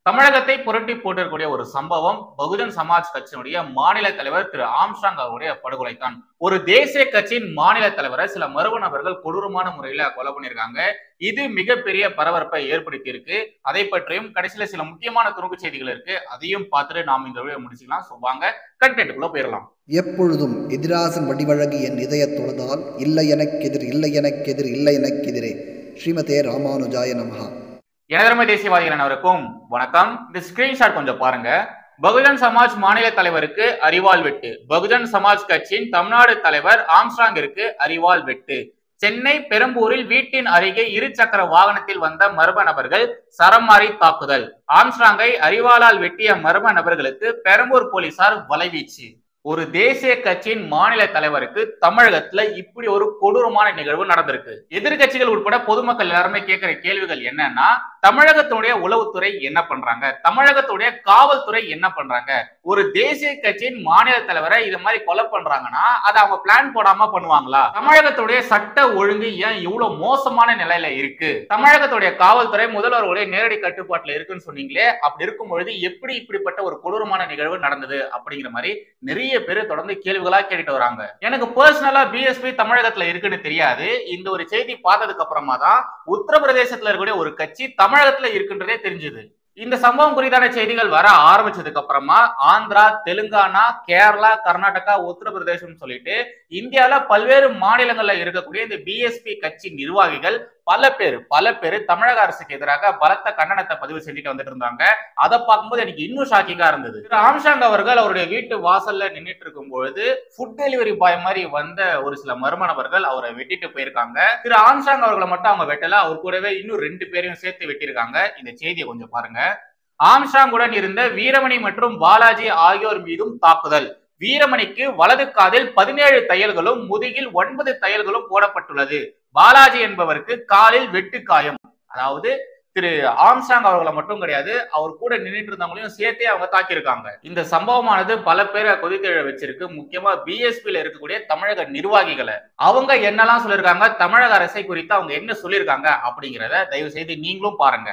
தமிழகத்தை புரட்டி போட்டிருக்கூடிய ஒரு சம்பவம் பகுஜன் சமாஜ் கட்சியினுடைய மாநில தலைவர் திரு ஆம்ஸ்ட்ராங் அவருடைய படுகொலை தான். ஒரு தேசிய கட்சியின் மாநில தலைவரை சில மர்ம நபர்கள் கொடூரமான முறையில கொலை பண்ணிருக்காங்க. இது மிகப்பெரிய பரபரப்பை ஏற்படுத்தி இருக்கு. அதை பற்றியும் கடைசியில சில முக்கியமான துணுக்கு செய்திகள் இருக்கு. அதையும் பார்த்துட்டு நாம் இந்த வீடியோ முடிச்சுக்கலாம். வாங்க கண்டென்ட்டுக்குள்ள போயிடலாம். எப்பொழுதும் எதிராசன் வடிவழகு என் இதய தொழுதால் இல்லை எனக்கெதிர் இல்லை எனக்கெதிர் இல்லை எனக்கெதிரே ஸ்ரீமதே ராமானுஜாய நமஹா. எனதருமை தேசியவாதிகள் அனைவருக்கும் வணக்கம். இந்த ஸ்கிரீன்ஷாட் கொஞ்சம் பாருங்க. பகுஜன் சமாஜ் மாநில தலைவருக்கு அரிவாள் வெட்டு. பகுஜன் சமாஜ் கட்சியின் தமிழ்நாடு தலைவர் ஆம்ஸ்ட்ராங்கிற்கு அரிவாள் வெட்டு. சென்னை பெரம்பூரில் வீட்டின் அருகே இருசக்கர வாகனத்தில் வந்த மர்ம நபர்கள் சரமாரி தாக்குதல். ஆம்ஸ்ட்ராங்கை அரிவாளால் வெட்டிய மர்ம நபர்களுக்கு பெரம்பூர் போலீசார் வலைவீச்சு. ஒரு தேசிய கட்சியின் மாநில தலைவருக்கு தமிழகத்துல இப்படி ஒரு கொடூரமான நிகழ்வு நடந்திருக்கு. எதிர்கட்சிகள் உட்பட பொதுமக்கள் எல்லாருமே கேட்கிற கேள்விகள் என்னன்னா, தமிழகத்துடைய உளவுத்துறை என்ன பண்றாங்க, தமிழகத்துடைய காவல்துறை என்ன பண்றாங்க? ஒரு தேசிய கட்சியின் மாநில தலைவரை இது மாதிரி கொலை பண்றாங்கன்னா அதை அவங்க பிளான் போடாம பண்ணுவாங்களா? தமிழகத்துடைய சட்ட ஒழுங்கு ஏன் இவ்வளவு மோசமான நிலையில இருக்கு? தமிழகத்துடைய காவல்துறை முதல்வருடைய நேரடி கட்டுப்பாட்டுல இருக்குன்னு சொன்னீங்களே, அப்படி இருக்கும் பொழுது எப்படி இப்படிப்பட்ட ஒரு கொடூரமான நிகழ்வு நடந்தது அப்படிங்கிற மாதிரி நிறைய பேரு தொடர்ந்து கேள்விகளா கேட்டுட்டு வராங்க. எனக்கு பர்சனலா பிஎஸ்பி தமிழகத்துல இருக்குன்னு தெரியாது. இந்த ஒரு செய்தி பார்த்ததுக்கு அப்புறமா தான் உத்தரப்பிரதேசத்துல இருக்கக்கூடிய ஒரு கட்சி தமிழகத்துல இருக்குன்றதே தெரிஞ்சது. இந்த சம்பவம் குறித்தான செய்திகள் வர ஆரம்பிச்சதுக்கு அப்புறமா ஆந்திரா, தெலுங்கானா, கேரளா, கர்நாடகா, உத்தரப்பிரதேசம் சொல்லிட்டு இந்தியால பல்வேறு மாநிலங்கள்ல இருக்கக்கூடிய இந்த பிஎஸ்பி கட்சி நிர்வாகிகள் பல பேர் தமிழக அரசுக்கு எதிராக பலத்த கண்டனத்தை பதிவு செஞ்சுட்டு வந்துட்டு இருந்தாங்க. அதை பார்க்கும்போது எனக்கு இன்னும் ஷாக்கிங்கா இருந்தது. திரு ஆம்ஸ்ட்ராங் அவர்கள் அவருடைய வீட்டு வாசல்ல நின்றுட்டு இருக்கும் பொழுது ஃபுட் டெலிவரி பாய் மாதிரி வந்த ஒரு சில மர்ம நபர்கள் அவரை வெட்டிட்டு போயிருக்காங்க. திரு ஆம்ஸ்ட்ராங் அவர்களை மட்டும் அவங்க வெட்டல, அவர் கூடவே இன்னும் 2 பேரையும் சேர்த்து வெட்டியிருக்காங்க. இந்த செய்தியை கொஞ்சம் பாருங்க. ஆம்ஸ்ட்ராங்குடன் இருந்த வீரமணி மற்றும் பாலாஜி ஆகியோர் மீதும் தாக்குதல். வீரமணிக்கு வலது காதில் 17 தையல்களும் முதுகில் 9 தையல்களும் போடப்பட்டுள்ளது. பாலாஜி என்பவருக்கு காலில் வெட்டு காயம். அதாவது திரு ஆம்ஸ்ட்ராங் அவர்களை மட்டும் கிடையாது, அவர் கூட நின்றுட்டு இருந்தவங்களையும் சேர்த்தே அவங்க தாக்கியிருக்காங்க. இந்த சம்பவமானது பல பேரை கொதித்தெழ வச்சிருக்கு. முக்கியமா பிஎஸ்பியில இருக்கக்கூடிய தமிழக நிர்வாகிகளை. அவங்க என்னெல்லாம் சொல்லியிருக்காங்க, தமிழக அரசை குறித்து அவங்க என்ன சொல்லியிருக்காங்க அப்படிங்கிறத தயவு செய்து நீங்களும் பாருங்க.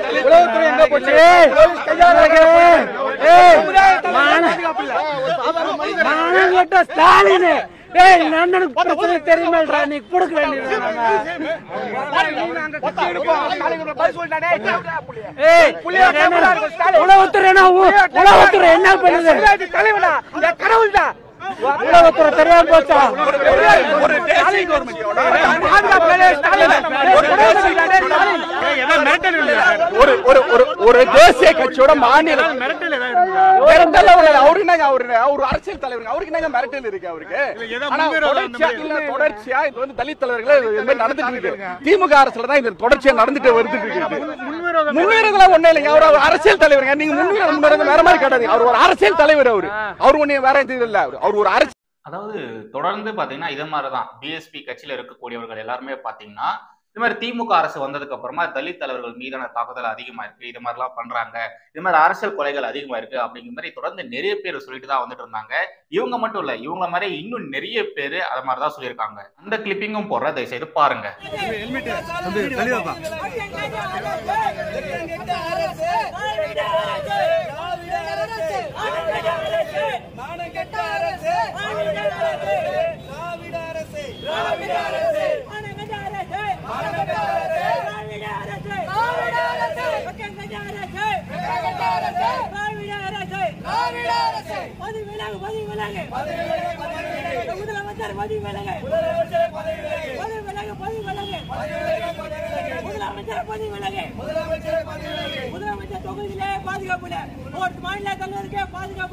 தெரியுமா நீ கொடுக்க வேண்டியது உளவுத்துறை என்ன பண்ணுது? கடவுள் தான் உலகத்துறை தெரியாம போச்சா? ஒரு தேசிய கட்சியோட மாநில அவரு அரசியல் தலைவர், அவருக்கு என்ன மிரட்டல் இருக்கு? அவருக்கு தொடர்ச்சியா இது வந்து தலித் தலைவர்கள் நடந்துட்டு இருக்கு. திமுக அரசுல தான் இது தொடர்ச்சியா நடந்துட்டு வருது. முன்னேறதெல்லாம் ஒண்ணு இல்லைங்க. அவர் அரசியல் தலைவருங்க. நீங்க முன்னேறது வேற மாதிரி கிடையாது. அவர் ஒரு அரசியல் தலைவர். அவரு ஒண்ணு வேற இது இல்ல. அவர் ஒரு அரசியல். அதாவது தொடர்ந்து பாத்தீங்கன்னா இது மாதிரிதான் பிஎஸ்பி கட்சியில இருக்கக்கூடியவர்கள் எல்லாருமே பாத்தீங்கன்னா இது மாதிரி திமுக அரசு வந்ததுக்கு அப்புறமா தலித் தலைவர்கள் மீதான தாக்குதல் அதிகமா இருக்கு, இது மாதிரிலாம் பண்றாங்க, இது மாதிரி அரசியல் கொலைகள் அதிகமா இருக்கு அப்படிங்கிற மாதிரி தொடர்ந்து நிறைய பேர் சொல்லிட்டு தான் வந்துட்டு இருந்தாங்க. இவங்க மட்டும் இல்ல, இவங்க மாதிரி இன்னும் நிறைய பேர் அது மாதிரிதான் சொல்லியிருக்காங்க. அந்த கிளிப்பிங்கும் போடுற, தயவு செய்து பாருங்க. முதலமைச்சர் தொகுதியிலே பாதுகாப்பு மாநில தலைவருக்கே பாதுகாப்பு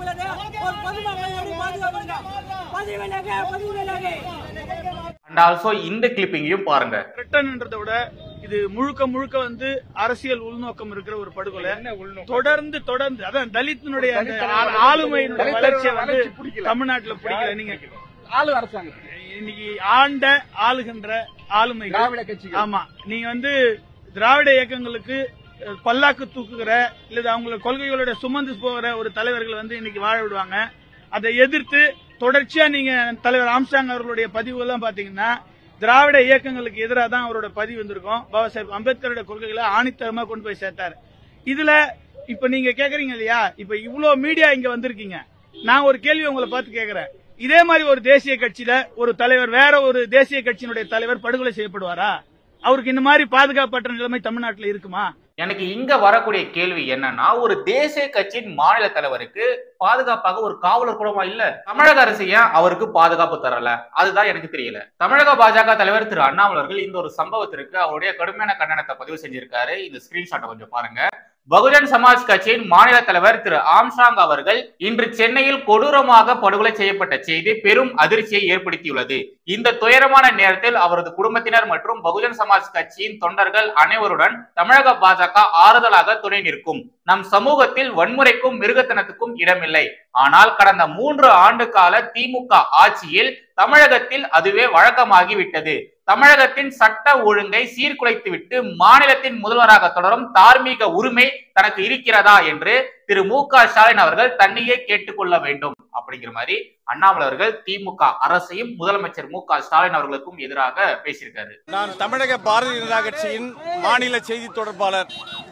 அண்ட் ஆல்சோ இந்த கிளிப்பிங்கையும் பாருங்க. ரிட்டர்ன்றதை விட இது முழுக்க வந்து அரசியல் உள்நோக்கம் இருக்கிற ஒரு படுகொலை. தொடர்ந்து அதான் தலித்தினுடைய ஆளுமையினுடைய வளர்ச்சியை வந்து தமிழ்நாட்டில் பிடிக்கல. நீங்க ஆளு அரசாங்கம் இன்னைக்கு ஆளுகின்ற ஆளுமை திராவிட கட்சி. ஆமா, நீங்க வந்து திராவிட இயக்கங்களுக்கு பல்லாக்கு தூக்குகிற இல்ல அவங்களோட கொள்கைகளோட சுமந்து போகிற ஒரு தலைவர்கள் வந்து இன்னைக்கு வாழ விடுவாங்க. அதை எதிர்த்து தொடர்ச்சியா நீங்க தலைவர் ஆம்ஸ்ட்ராங் அவர்களுடைய பதிவு எல்லாம் பாத்தீங்கன்னா திராவிட இயக்கங்களுக்கு எதிராக தான் அவரோட பதிவு வந்திருக்கும். பாபா சாஹேப் அம்பேத்கரோட கொள்கைகளை ஆணித்தரமா கொண்டு போய் சேர்த்தாரு. இதுல இப்ப நீங்க கேக்குறீங்க இல்லையா, இப்ப இவ்வளவு மீடியா இங்க வந்திருக்கீங்க, நான் ஒரு கேள்வி உங்களை பார்த்து கேக்குறேன். இதே மாதிரி ஒரு தேசிய கட்சியில ஒரு தலைவர், வேற ஒரு தேசிய கட்சியினுடைய தலைவர் படுகொலை செய்யப்படுவாரா? அவருக்கு இந்த மாதிரி பாதுகாப்பற்ற நிலைமை தமிழ்நாட்டில் இருக்குமா? எனக்கு இங்க வரக்கூடிய கேள்வி என்னன்னா, ஒரு தேசிய கட்சியின் மாநில தலைவருக்கு பாதுகாப்பாக ஒரு காவலர் கூடமா இல்ல? தமிழக அரசு ஏன் அவருக்கு பாதுகாப்பு தரல? அதுதான் எனக்கு தெரியல. தமிழக பாஜக தலைவர் திரு அண்ணாமலை அவர்கள் இந்த ஒரு சம்பவத்திற்கு அவருடைய கடுமையான கண்டனத்தை பதிவு செஞ்சிருக்காரு. இந்த ஸ்கிரீன்ஷாட்டை கொஞ்சம் பாருங்க. பகுஜன் சமாஜ் கட்சியின் மாநில தலைவர் திரு ஆம்ஸ்ட்ராங் அவர்கள் இன்று சென்னையில் கொடூரமாக படுகொலை செய்யப்பட்ட செய்தி பெரும் அதிர்ச்சியை ஏற்படுத்தியுள்ளது. இந்த துயரமான நேரத்தில் அவரது குடும்பத்தினர் மற்றும் பகுஜன் சமாஜ் கட்சியின் தொண்டர்கள் அனைவருடன் தமிழக பாஜக ஆறுதலாக துணை நிற்கும். நம் சமூகத்தில் வன்முறைக்கும் மிருகத்தனத்துக்கும் இடமில்லை. ஆனால் கடந்த 3 ஆண்டு கால திமுக ஆட்சியில் தமிழகத்தில் அதுவே வழக்கமாகிவிட்டது. தமிழகத்தின் சட்ட ஒழுங்கை சீர்குலைத்துவிட்டு மாநிலத்தின் முதல்வராக தொடரும் தார்மீக உரிமை தனக்கு இருக்கிறதா என்று திரு மு.க. ஸ்டாலின் அவர்கள் தன்னையே கேட்டுக்கொள்ள வேண்டும் அப்படிங்கிற மாதிரி அண்ணாமலை அவர்கள் திமுக அரசையும் முதலமைச்சர் மு.க. ஸ்டாலின் அவர்களுக்கும் எதிராக பேசியிருக்காரு. நான் தமிழக பாரதிய ஜனதா கட்சியின் மாநில செய்தி தொடர்பாளர்.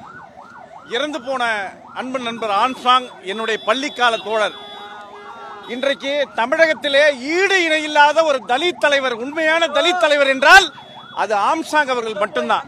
இறந்து போன அன்பு நண்பர் ஆம்ஸ்ட்ராங் என்னுடைய பள்ளிக்கால தோழர். இன்றைக்கு தமிழகத்திலே ஈடு இணையில்லாத ஒரு தலித் தலைவர், உண்மையான தலித் தலைவர் என்றால் அது ஆம்ஸ்ட்ராங் அவர்கள் மட்டும்தான்.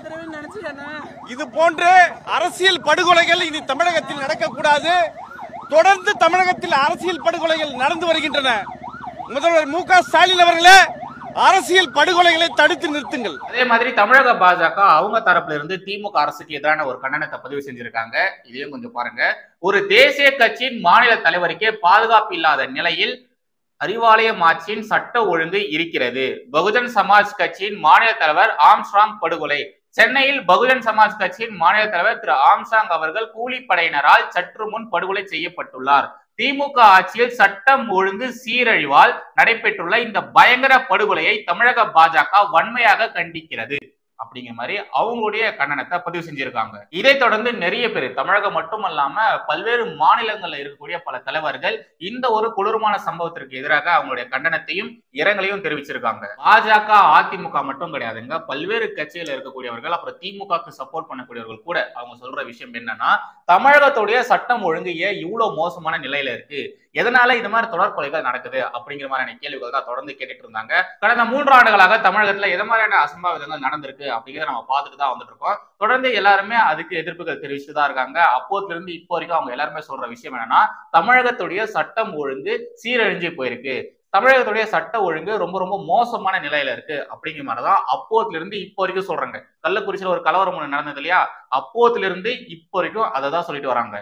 இது போன்ற அரசியல் படுகொலைகள் இனி தமிழகத்தில் நடக்கக்கூடாது. தொடர்ந்து தமிழகத்தில் அரசியல் படுகொலைகள் நடந்து வருகின்றன. முதல்வர் மு.க. ஸ்டாலின் அவர்களே, அரசியல் படுகொலைகளை தடுத்து நிறுத்துங்கள். அதே மாதிரி தமிழக பாஜக அவங்க தரப்புல இருந்து திமுக அரசுக்கு எதிரான ஒரு கண்டனத்தை பதிவு செஞ்சிருக்காங்க. இதையும் கொஞ்சம் பாருங்க. ஒரு தேசிய கட்சியின் மாநில தலைவருக்கே பாதுகாப்பு இல்லாத நிலையில் அறிவாலயம் ஆட்சியின் சட்ட ஒழுங்கு இருக்கிறது. பகுஜன் சமாஜ் கட்சியின் மாநில தலைவர் ஆம்ஸ்ட்ராங் படுகொலை. சென்னையில் பகுஜன் சமாஜ் கட்சியின் மாநில தலைவர் திரு ஆம்ஸ்ட்ராங் அவர்கள் கூலிப்படையினரால் சற்று முன் படுகொலை செய்யப்பட்டுள்ளார். திமுக ஆட்சியில் சட்டம் ஒழுங்கு சீரழிவால் நடைபெற்றுள்ள இந்த பயங்கர படுகொலையை தமிழக பாஜக வன்மையாக கண்டிக்கிறது அப்படிங்கிற மாதிரி அவங்களுடைய கண்டனத்தை பதிவு செஞ்சிருக்காங்க. இதை தொடர்ந்து நிறைய பேர், தமிழகம் மட்டுமல்லாம பல்வேறு மாநிலங்கள்ல இருக்கக்கூடிய பல தலைவர்கள் இந்த ஒரு கொடூரமான சம்பவத்திற்கு எதிராக அவங்களுடைய கண்டனத்தையும் இரங்கலையும் தெரிவிச்சிருக்காங்க. பாஜக அதிமுக மட்டும் கிடையாதுங்க, பல்வேறு கட்சிகள் இருக்கக்கூடியவர்கள், அப்புறம் திமுகக்கு சப்போர்ட் பண்ணக்கூடியவர்கள் கூட அவங்க சொல்ற விஷயம் என்னன்னா, தமிழகத்துடைய சட்டம் ஒழுங்கு ஏன் இவ்வளவு மோசமான நிலையில இருக்கு, எதனால இந்த மாதிரி தொடர் கொலைகள் நடக்குது அப்படிங்கிற மாதிரியான கேள்விகள் தான் தொடர்ந்து கேட்டுட்டு இருந்தாங்க. கடந்த 3 ஆண்டுகளாக தமிழகத்துல எது மாதிரியான அசம்பாவிதங்கள் நடந்திருக்கு அப்படிங்கிறத நம்ம பார்த்துட்டு தான் வந்துட்டு இருக்கோம். தொடர்ந்து எல்லாருமே அதுக்கு எதிர்ப்புகள் தெரிவிச்சுட்டு தான் இருக்காங்க. அப்போதுல இருந்து இப்போ வரைக்கும் அவங்க எல்லாருமே சொல்ற விஷயம் என்னன்னா, தமிழகத்துடைய சட்டம் ஒழுங்கு சீரழிஞ்சு போயிருக்கு, தமிழகத்துடைய சட்ட ஒழுங்கு ரொம்ப ரொம்ப மோசமான நிலையில இருக்கு அப்படிங்கிற மாதிரிதான் அப்போதுல இருந்து இப்போ வரைக்கும் சொல்றாங்க. கள்ளக்குறிச்சியில ஒரு கலவரம் ஒண்ணு நடந்தது இல்லையா, அப்போதுல இருந்து இப்போ வரைக்கும் அதை தான் சொல்லிட்டு வராங்க.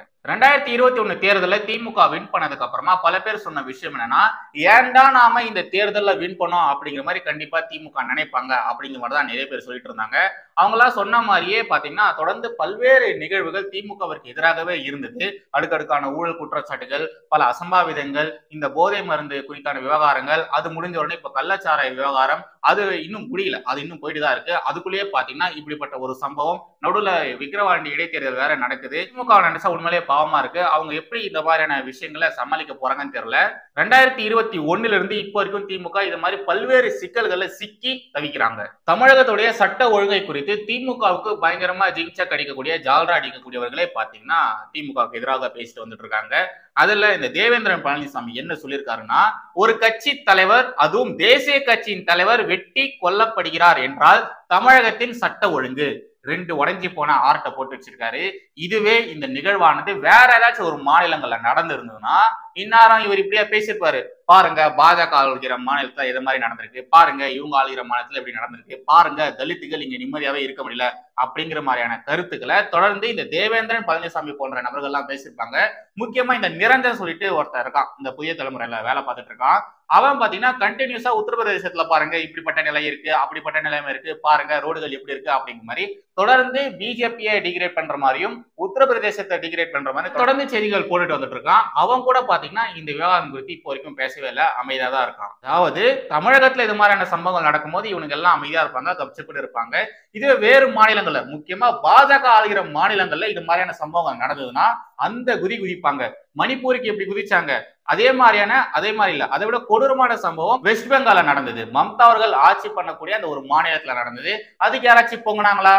2021 தேர்தலில் திமுக வின் பண்ணதுக்கு அப்புறமா பல பேர் சொன்ன விஷயம் என்னன்னா, ஏன்டா நாம இந்த தேர்தலில் வின் பண்ணோம் அப்படிங்கிற மாதிரி கண்டிப்பா திமுக நினைப்பாங்க அப்படிங்கிற மாதிரி தான் நிறைய பேர் சொல்லிட்டு இருந்தாங்க. அவங்களாம் சொன்ன மாதிரியே பாத்தீங்கன்னா தொடர்ந்து பல்வேறு நிகழ்வுகள் திமுகவிற்கு எதிராகவே இருந்தது. அடுக்கடுக்கான ஊழல் குற்றச்சாட்டுகள், பல அசம்பாவிதங்கள், இந்த போதை மருந்து குறித்தான விவகாரங்கள், அது முடிஞ்ச உடனே இப்ப கள்ளச்சாராய விவகாரம், அது இன்னும் முடியல, அது இன்னும் போயிட்டு தான் இருக்கு. அதுக்குள்ளேயே பாத்தீங்கன்னா இப்படிப்பட்ட ஒரு சம்பவம், நடுவுல விக்கிரவாண்டி இடைத்தேர்தல் வேற நடக்குது. திமுக நினைச்சா உண்மையிலேயே பாவமா இருக்கு. அவங்க எப்படி இந்த மாதிரியான விஷயங்களை சமாளிக்க போறாங்கன்னு தெரியல. 2021 இருந்து இப்போ வரைக்கும் திமுக இது மாதிரி பல்வேறு சிக்கல்களை சிக்கி தவிக்கிறாங்க. தமிழகத்துடைய சட்ட ஒழுங்கை குறித்து திமுகவுக்கு பயங்கரமா ஜிங்சக் அடிக்கக்கூடிய, ஜால்ரா அடிக்கக்கூடியவர்களே பாத்தீங்கன்னா திமுகவுக்கு எதிராக பேசிட்டு வந்துட்டு இருக்காங்க. அதுல இந்த தேவேந்திரன் பழனிசாமி என்ன சொல்லியிருக்காருன்னா, ஒரு கட்சி தலைவர், அதுவும் தேசிய கட்சியின் தலைவர் வெட்டி கொல்லப்படுகிறார் என்றால் தமிழகத்தின் சட்ட ஒழுங்கு 2 உடைஞ்சி போன ஆர்ட்டை போட்டு வச்சிருக்காரு. இதுவே இந்த நிகழ்வானது வேற ஏதாச்சும் ஒரு மாநிலங்கள்ல நடந்திருந்ததுன்னா இந்நேரம் இவர் இப்படியா பேசியிருப்பாரு. பாருங்க பாஜக ஆளுகிற மாநிலத்துல எது மாதிரி நடந்திருக்கு, பாருங்க இவங்க ஆளுகிற மாநிலத்துல எப்படி நடந்திருக்கு, பாருங்க தலித்துகள் இங்க நிம்மதியாவே இருக்க முடியல அப்படிங்கிற மாதிரியான கருத்துக்களை தொடர்ந்து இந்த தேவேந்திரன் பழனிசாமி போன்ற நபர்கள் எல்லாம் பேசியிருப்பாங்க. முக்கியமா இந்த நிரஞ்சன் சொல்லிட்டு ஒருத்தர் இருக்கான், இந்த புதிய தலைமுறையில வேலை பார்த்துட்டு இருக்கான். அவன் பாத்தீங்கன்னா கண்டினியூஸா உத்தரப்பிரதேசத்துல பாருங்க இப்படிப்பட்ட நிலை இருக்கு, அப்படிப்பட்ட நிலைமை இருக்கு, பாருங்க ரோடுகள் எப்படி இருக்கு அப்படிங்கிற மாதிரி தொடர்ந்து பிஜேபியை டிகிரேட் பண்ற மாதிரியும் உத்தரப்பிரதேசத்தை டிகிரேட் பண்ற மாதிரி தொடர்ந்து செய்திகள் போட்டுட்டு வந்துட்டு இருக்கான். அவன் கூட பாத்தீங்கன்னா இந்த விவகாரம் குறித்து இப்போ வரைக்கும் பேசவே இல்லை, அமைதியா தான் இருக்கான். அதாவது தமிழகத்துல இது மாதிரியான சம்பவங்கள் நடக்கும்போது இவனுக்கு எல்லாம் அமைதியா இருப்பாங்க, தப்பிச்சுக்கிட்டு இருப்பாங்க. இதுவே வேறு மாநிலங்கள்ல, முக்கியமா பாஜக ஆளுகிற மாநிலங்கள்ல இது மாதிரியான சம்பவங்கள் நடந்ததுன்னா அந்த குதி குதிப்பாங்க. மணிப்பூருக்கு எப்படி குதிச்சாங்க அதே மாதிரி இல்ல, அதை விட கொடூரமான சம்பவம் வெஸ்ட் பெங்கால்ல நடந்தது. மம்தா அவர்கள் ஆட்சி பண்ணக்கூடிய அந்த ஒரு மாநிலத்துல நடந்தது. அதுக்கு யாராச்சும் பொங்கினாங்களா?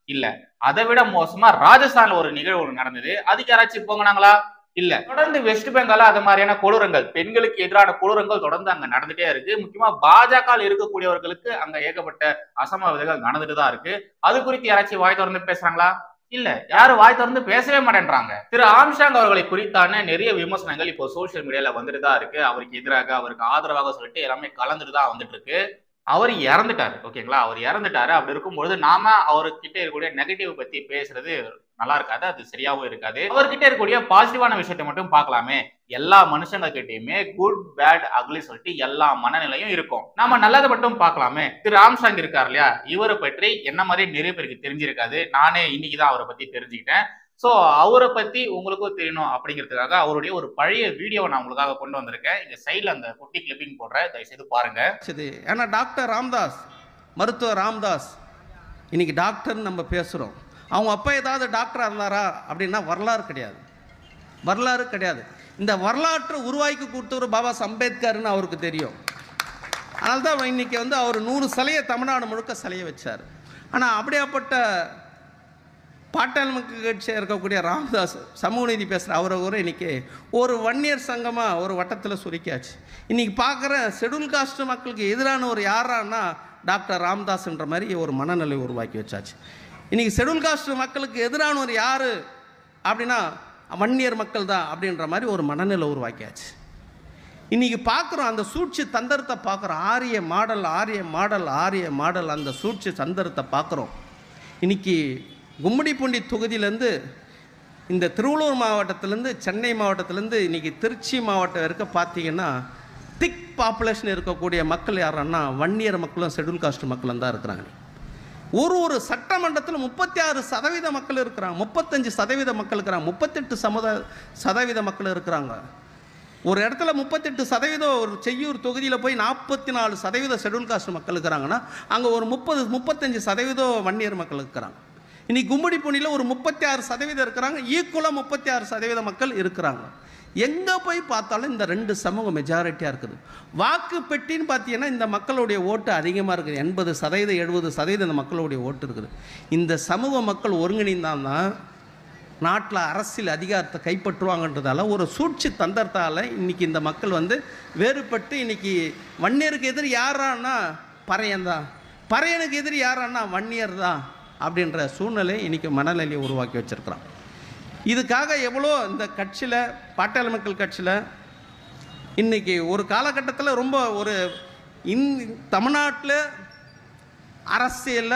இல்ல. அதை விட மோசமா ராஜஸ்தான்ல ஒரு நிகழ்வு நடந்தது. அதுக்கு யாராச்சும் போங்கனாங்களா? இல்ல. தொடர்ந்து வெஸ்ட் பெங்கால அது மாதிரியான கொடூரங்கள், பெண்களுக்கு எதிரான கொடூரங்கள் தொடர்ந்து அங்க நடந்துட்டே இருக்கு. முக்கியமா பாஜக இருக்கக்கூடியவர்களுக்கு அங்க ஏகப்பட்ட அசம்பாவிதங்கள் நடந்துட்டு தான் இருக்கு. அது குறித்து யாராச்சும் வாய் திறந்து பேசுறாங்களா? இல்ல. யாரும் வாய் திறந்து பேசவே மாட்டேன்றாங்க. திரு ஆம்ஸ்ட்ராங் அவர்களை குறித்தான நிறைய விமர்சனங்கள் இப்போ சோசியல் மீடியால வந்துட்டு தான் இருக்கு. அவருக்கு எதிராக, அவருக்கு ஆதரவாக சொல்லிட்டு எல்லாமே கலந்துட்டு தான் வந்துட்டு இருக்கு. அவர் இறந்துட்டாரு. ஓகேங்களா? அவர் இறந்துட்டாரு. அப்படி இருக்கும்பொழுது நாம அவர்கிட்ட இருக்கக்கூடிய நெகட்டிவ் பத்தி பேசுறது நல்லா இருக்காது. அது சரியாவும் இருக்காது. அவர்கிட்ட இருக்கக்கூடிய பாசிட்டிவான விஷயத்தை மட்டும் பார்க்கலாமே. எல்லா மனுஷங்க கிட்டயுமே குட், பேட், அக்லி சொல்லிட்டு எல்லா மனநிலையும் இருக்கும். நாம நல்லதை மட்டும் பார்க்கலாமே. திரு ஆம்ஸ்ட்ராங் இருக்கார் இல்லையா, இவரை பற்றி என்ன மாதிரி நிறைய பேருக்கு தெரிஞ்சிருக்காது. நானே இன்னைக்குதான் அவரை பத்தி தெரிஞ்சுக்கிட்டேன். சோ அவரை பத்தி உங்களுக்கும் தெரியணும் அப்படிங்கிறதுக்காக அவருடைய ஒரு பழைய வீடியோவை நான் உங்களுக்காக கொண்டு வந்திருக்கேன். இங்க சைட்ல அந்த குட்டி கிளிப்பிங் போடுறேன், தயவுசெய்து பாருங்க. ஏன்னா டாக்டர் ராம்தாஸ், மருத்துவர் ராம்தாஸ் இன்னைக்கு டாக்டர்னு நம்ம பேசுகிறோம். அவங்க அப்பா ஏதாவது டாக்டராக இருந்தாரா அப்படின்னா வரலாறு கிடையாது, வரலாறு கிடையாது. இந்த வரலாற்றை உருவாக்கி கொடுத்தவர் பாபா அம்பேத்கர்னு அவருக்கு தெரியும். அதனால தான் இன்னைக்கு அவர் 100 சிலையை தமிழ்நாடு முழுக்க சிலையை வச்சார். ஆனால் அப்படியாப்பட்ட பாட்டாளி மக்கள் கட்சியாக இருக்கக்கூடிய ராமதாஸ் சமூக நீதி பேசுகிற அவரை கூட இன்றைக்கி ஒரு வன்னியர் சங்கமாக ஒரு வட்டத்தில் சுருக்கியாச்சு. இன்றைக்கி பார்க்குற ஷெட்யூல் காஸ்ட் மக்களுக்கு எதிரான ஒரு யாரான்னா டாக்டர் ராம்தாஸ்ன்ற மாதிரி ஒரு மனநிலை உருவாக்கி வச்சாச்சு. இன்றைக்கி ஷெட்யூல் காஸ்ட் மக்களுக்கு எதிரான ஒரு யார் அப்படின்னா வன்னியர் மக்கள் தான் அப்படின்ற மாதிரி ஒரு மனநிலை உருவாக்கியாச்சு. இன்றைக்கி பார்க்குறோம் அந்த சூழ்ச்சி தந்திரத்தை பார்க்குறோம். ஆரிய மாடல் அந்த சூழ்ச்சி தந்திரத்தை பார்க்குறோம். இன்றைக்கி கும்மிடிப்பூண்டி தொகுதியிலேருந்து இந்த திருவள்ளூர் மாவட்டத்திலேருந்து சென்னை மாவட்டத்திலேருந்து இன்றைக்கி திருச்சி மாவட்டம் இருக்க பார்த்தீங்கன்னா திக் பாப்புலேஷன் இருக்கக்கூடிய மக்கள் யாருன்னா வன்னியர் மக்களும் ஷெட்யூல் காஸ்ட் மக்களும் தான் இருக்கிறாங்க. ஒரு சட்டமன்றத்தில் 36% மக்கள் இருக்கிறாங்க, 35% மக்கள் இருக்கிறாங்க, 38% மக்கள் இருக்கிறாங்க. ஒரு இடத்துல 38% ஒரு செய்யூர் தொகுதியில் போய் 44% ஷெட்யூல் காஸ்ட் மக்கள் இருக்கிறாங்கன்னா அங்கே ஒரு 35% வன்னியர் மக்கள் இருக்கிறாங்க. இன்னைக்கு கும்மிடிப்பூண்டியில் ஒரு 36% இருக்கிறாங்க, ஈக்குவலாக 36% மக்கள் இருக்கிறாங்க. எங்கே போய் பார்த்தாலும் இந்த 2 சமூகம் மெஜாரிட்டியாக இருக்குது. வாக்கு பெட்டின்னு பார்த்தீங்கன்னா இந்த மக்களுடைய ஓட்டு அதிகமாக இருக்குது, 80% 70% இந்த மக்களுடைய ஓட்டு இருக்குது. இந்த சமூக மக்கள் ஒருங்கிணைந்தால்தான் நாட்டில் அரசியல் அதிகாரத்தை கைப்பற்றுவாங்கன்றதால ஒரு சூழ்ச்சி தந்திரத்தால் இன்றைக்கி இந்த மக்கள் வேறுபட்டு இன்றைக்கி வன்னியருக்கு எதிரி யாரான்னா பறையன் தான், பறையனுக்கு எதிரி யாரான்னா வன்னியர் தான் அப்படின்ற சூழ்நிலை இன்றைக்கி மனநிலையை உருவாக்கி வச்சுருக்கிறான். இதுக்காக எவ்வளோ இந்த கட்சியில் பாட்டாளி மக்கள் கட்சியில் இன்றைக்கி ஒரு காலகட்டத்தில் ரொம்ப ஒரு தமிழ்நாட்டில் அரசியலில்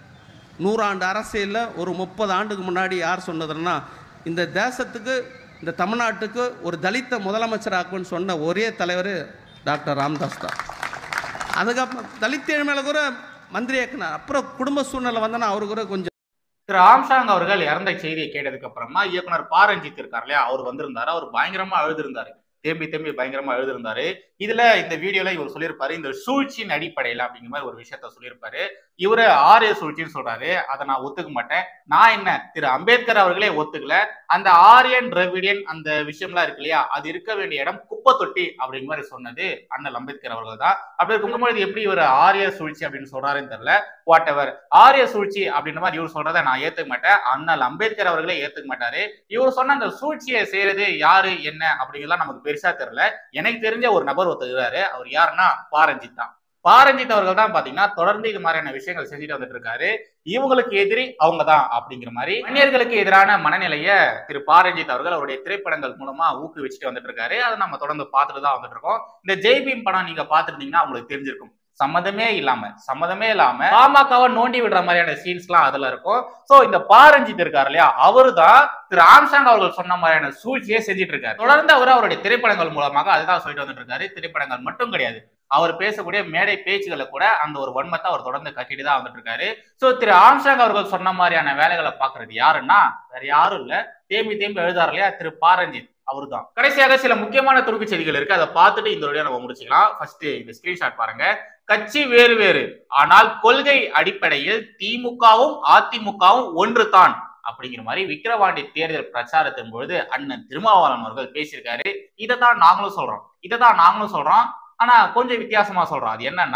100 ஆண்டு அரசியலில் ஒரு 30 ஆண்டுக்கு முன்னாடி யார் சொன்னதுன்னா இந்த தேசத்துக்கு இந்த தமிழ்நாட்டுக்கு ஒரு தலித்த முதலமைச்சர் ஆக்குன்னு சொன்ன ஒரே தலைவர் டாக்டர் ராம்தாஸ் தான். அதுக்கப்புறம் தலித்த மேலே கூட மந்திரி ஆக்கினார். அப்புறம் குடும்ப சூழ்நிலை வந்தனா அவரு கூட கொஞ்சம். திரு ஆம்ஸ்ட்ராங் அவர்கள் இறந்த செய்தியை கேட்டதுக்கு அப்புறமா இயக்குனர் பாரஞ்சித் இருக்கார் இல்லையா, அவர் வந்திருந்தாரு. அவர் பயங்கரமா அழுதிருந்தாரு, தேம்பி பயங்கரமா எழுதிருந்தாரு. இதுல இந்த வீடியோல இவர் சொல்லியிருப்பாரு, இந்த சூழ்ச்சியின் அடிப்படையில அப்படிங்கிற மாதிரி ஒரு விஷயத்த சொல்லியிருப்பாரு. இவரு ஆரிய சூழ்ச்சின்னு சொல்றாரு. அதை நான் ஒத்துக்க மாட்டேன். நான் என்ன, திரு அம்பேத்கர் அவர்களே ஒத்துக்கல. அந்த ஆரியன் திராவிடியன் அந்த விஷயம்லாம் இருக்கு இல்லையா, அது இருக்க வேண்டிய இடம் குப்பை தொட்டி அப்படிங்கிற மாதிரி சொன்னது அண்ணல் அம்பேத்கர் அவர்கள் தான். அப்படி இருக்கும்போது எப்படி இவர் ஆரிய சூழ்ச்சி அப்படின்னு சொல்றாருன்னு தெரியல. வாட் எவர், ஆரிய சூழ்ச்சி அப்படின்ற மாதிரி இவர் சொல்றதை நான் ஏத்துக்க மாட்டேன். அண்ணல் அம்பேத்கர் அவர்களே ஏத்துக்க மாட்டாரு. இவர் சொன்ன அந்த சூழ்ச்சியை செய்யறது யாரு என்ன அப்படிங்கிறதுலாம் நமக்கு பெருசா தெரியல. எனக்கு தெரிஞ்ச ஒரு நபர் ஒருத்தர், அவர் யாருன்னா பாரஞ்சித் தான். பாரஞ்சித் அவர்கள் தான் பாத்தீங்கன்னா தொடர்ந்து இது மாதிரியான விஷயங்கள் செஞ்சுட்டு வந்துட்டு இருக்காரு. இவங்களுக்கு எதிரி அவங்க தான் அப்படிங்கிற மாதிரி வன்னியர்களுக்கு எதிரான மனநிலைய திரு பாரஞ்சித் அவர்கள் அவருடைய திரைப்படங்கள் மூலமா ஊக்குவிச்சுட்டு வந்துட்டு இருக்காரு. அதை நம்ம தொடர்ந்து பார்த்துட்டு தான் வந்துட்டு இருக்கோம். இந்த ஜெய்பீம் படம் நீங்க பாத்துருந்தீங்கன்னா உங்களுக்கு தெரிஞ்சிருக்கும். சம்மதமே இல்லாம பாமகவை நோண்டி விடுற மாதிரியான சீன்ஸ் எல்லாம் அதுல இருக்கும். சோ இந்த பாரஞ்சித் இருக்காரு இல்லையா, அவரு தான் திரு ஆம்ஸ்ட்ராங் அவர்கள் சொன்ன மாதிரியான சூழ்ச்சியை செஞ்சுட்டு இருக்காரு. தொடர்ந்து அவருடைய திரைப்படங்கள் மூலமாக அதுதான் சொல்லிட்டு வந்துட்டு இருக்காரு. திரைப்படங்கள் மட்டும் கிடையாது, அவர் பேசக்கூடிய மேடை பேச்சுகளை கூட அந்த ஒரு வன்மத்தை அவர் தொடர்ந்து கட்டிட்டு தான் வந்துட்டு இருக்காரு. சோ திரு ஆம்ஸ்ட்ராங் அவர்கள் சொன்ன மாதிரியான வேலைகளை பாக்குறது யாருன்னா வேற யாரும் இல்ல, தேம்பி எழுதாரு இல்லையா, திரு பாரஞ்சித் அவரு தான். கடைசியாக சில முக்கியமான துருப்பு செய்திகள் இருக்கு, அதை பார்த்துட்டு இந்த வீடியோ நம்ம முடிச்சுக்கலாம். ஃபர்ஸ்ட் இந்த ஸ்கிரீன்ஷாட் பாருங்க. கட்சி வேறு ஆனால் கொள்கை அடிப்படையில் திமுகவும் அதிமுகவும் ஒன்று தான் அப்படிங்கிற மாதிரி விக்கிரவாண்டி தேர்தல் பிரச்சாரத்தின் பொழுது அண்ணன் திருமாவளவன் அவர்கள் பேசியிருக்காரு. இதைதான் நாங்களும் சொல்றோம். ஆனா கொஞ்சம் வித்தியாசமா சொல்றோம். அது என்னன்னா,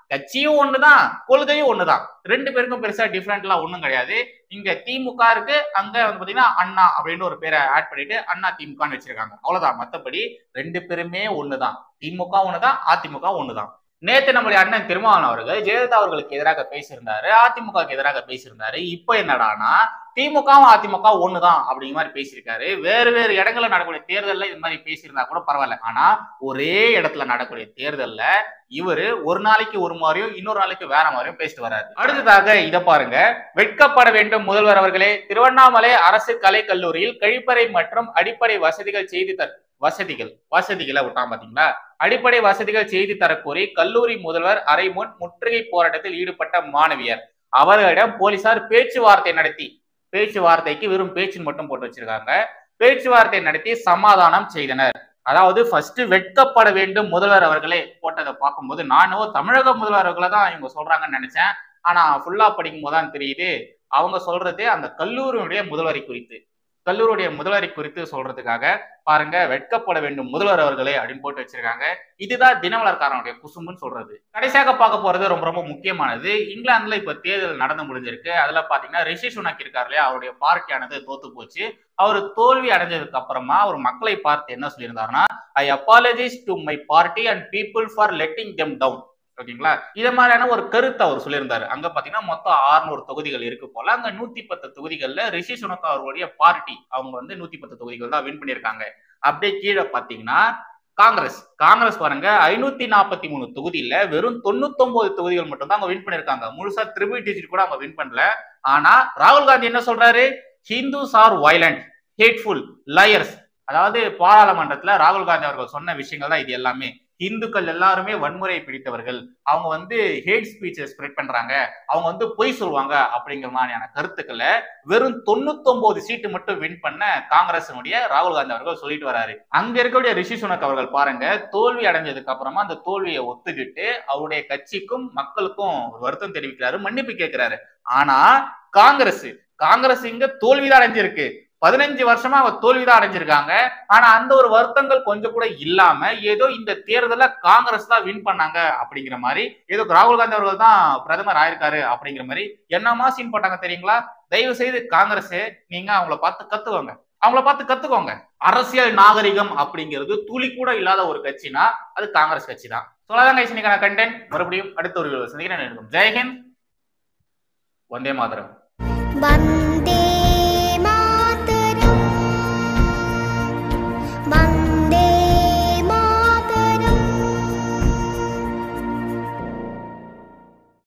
கட்சியும் ஒண்ணுதான், கொள்கையும் ஒண்ணுதான். ரெண்டு பேருக்கும் பெருசா டிஃபரெண்ட்லாம் ஒண்ணும் கிடையாது. இங்க திமுக இருக்கு, அங்க வந்து பாத்தீங்கன்னா அண்ணா அப்படின்னு ஒரு பேரை ஆட் பண்ணிட்டு அண்ணா திமுகன்னு வச்சிருக்காங்க. அவ்வளவுதான். மத்தபடி ரெண்டு பேருமே ஒண்ணுதான். திமுக ஒண்ணுதான், அதிமுக ஒண்ணுதான். நேத்து நம்முடைய அண்ணன் திருமாவளவன் அவர்கள் ஜெயலலிதா அவர்களுக்கு எதிராக பேசியிருந்தாரு, அதிமுகவுக்கு எதிராக பேசியிருந்தாரு. இப்ப என்னடானா திமுகவும் அதிமுக ஒண்ணுதான் அப்படிங்கிற மாதிரி பேசியிருக்காரு. வேறு வேறு இடங்கள்ல நடக்கக்கூடிய தேர்தல்ல இது மாதிரி பேசியிருந்தா கூட பரவாயில்ல. ஆனா ஒரே இடத்துல நடக்கக்கூடிய தேர்தல்ல இவரு ஒரு நாளைக்கு ஒரு மாதிரியும் இன்னொரு நாளைக்கு வேற மாதிரியும் பேசிட்டு வர்றாரு. அடுத்ததாக இத பாருங்க. வெட்கப்பட வேண்டும் முதல்வர் அவர்களே, திருவண்ணாமலை அரசு கலை கல்லூரியில் கழிப்பறை மற்றும் அடிப்படை வசதிகள் செய்து வசதிகளை விட்டான் பாத்தீங்களா. அடிப்படை வசதிகள் செய்து தரக்கோரி கல்லூரி முதல்வர் அறை முன் முற்றுகை போராட்டத்தில் ஈடுபட்ட மாணவியர் அவர்களிடம் போலீசார் பேச்சுவார்த்தைக்கு வெறும் பேச்சுன்னு மட்டும் போட்டு வச்சிருக்காங்க. பேச்சுவார்த்தை நடத்தி சமாதானம் செய்தனர். அதாவது ஃபர்ஸ்ட் வெட்கப்பட வேண்டும் முதல்வர் அவர்களே போட்டதை பார்க்கும்போது நானும் தமிழக முதல்வர் அவர்களை தான் இவங்க சொல்றாங்கன்னு நினைச்சேன். ஆனா ஃபுல்லா படிக்கும் போதுதான் தெரியுது அவங்க சொல்றது அந்த கல்லூரியுடைய முதல்வரை குறித்து சொல்றதுக்காக பாருங்க, வெட்கப்பட வேண்டும் முதல்வர் அவர்களே அப்படின்னு போட்டு வச்சிருக்காங்க. இதுதான் தினமலர்காரனுடைய குசும்புன்னு சொல்றது. கடைசியாக பார்க்க போறது ரொம்ப ரொம்ப முக்கியமானது. இங்கிலாந்துல இப்ப தேர்தல் நடந்து முடிஞ்சிருக்கு. அதுல பாத்தீங்கன்னா ரிஷி சுனக் இருக்காரு இல்லையா, அவருடைய பார்ட்டியானது தோத்து போச்சு. அவர் தோல்வி அடைஞ்சதுக்கு அப்புறமா அவர் மக்களை பார்த்து என்ன சொல்லியிருந்தாருன்னா, I apologise to my party and people for letting them down. ஓகேங்களா, இத மாதிரியான ஒரு கருத்தை அவர் சொல்லியிருந்தாரு. அங்க பாத்தீங்கன்னா மொத்தம் 600 தொகுதிகள் இருக்கு போல. அங்க 110 தொகுதிகள்ல ரிஷி சுனக் அவர்களுடைய பார்ட்டி அவங்க வந்து 110 தொகுதிகள் தான் வின் பண்ணியிருக்காங்க. அப்படியே கீழே பாத்தீங்கன்னா காங்கிரஸ் பாருங்க 543 தொகுதியில வெறும் 99 தொகுதிகள் மட்டும் தான் அவங்க வின் பண்ணிருக்காங்க. முழுசா ட்ரிபிள் டிஜிட் கூட அவங்க வின் பண்ணல. ஆனா ராகுல் காந்தி என்ன சொல்றாரு, Hindus are violent, hateful, liars. அதாவது பாராளுமன்றத்துல ராகுல் காந்தி அவர்கள் சொன்ன விஷயங்கள் தான் இது எல்லாமே. இந்துக்கள் எல்லாருமே வன்முறையை பிடித்தவர்கள், அவங்க வந்து ஹேட் ஸ்பீச்சை ஸ்ப்ரெட் பண்றாங்க, அவங்க வந்து பொய் சொல்லுவாங்க அப்படிங்கிற மாதிரியான கருத்துக்களை வெறும் 99 சீட்டு மட்டும் வின் பண்ண காங்கிரசினுடைய ராகுல் காந்தி அவர்கள் சொல்லிட்டு வராரு. அங்க இருக்கக்கூடிய ரிஷி சுனக் அவர்கள் பாருங்க, தோல்வி அடைஞ்சதுக்கு அப்புறமா அந்த தோல்வியை ஒத்துக்கிட்டு அவருடைய கட்சிக்கும் மக்களுக்கும் வருத்தம் தெரிவிக்கிறாரு, மன்னிப்பு கேட்கிறாரு. ஆனா காங்கிரஸ் இங்க தோல்விதான் அடைஞ்சிருக்கு. 15 வருஷமா அவங்க தோல்விதான் அடைஞ்சிருக்காங்க. ஆனா அந்த ஒரு வருத்தங்கள் கொஞ்சம் கூட இல்லாம ஏதோ இந்த தேர்தல காங்கிரஸ் தான் வின் பண்ணாங்க அப்படிங்கிற மாதிரி, ஏதோ ராகுல் காந்தி அவர்கள் தான் பிரதமர் ஆயிருக்காரு அப்படிங்கிற மாதிரி என்னமா சீன் போட்டாங்க தெரியுங்களா. தயவு செய்து காங்கிரஸ் நீங்க அவங்கள பார்த்து கத்துக்கோங்க. அரசியல் நாகரிகம் அப்படிங்கிறது துளி கூட இல்லாத ஒரு கட்சினா அது காங்கிரஸ் கட்சி தான். சொல்லாதான் கைஸ், இன்னைக்கான கண்டென்ட் மறுபடியும் அடுத்த ஒரு சந்திக்கிறேன். ஜெய்ஹிந்த், வந்தே மாதரம்.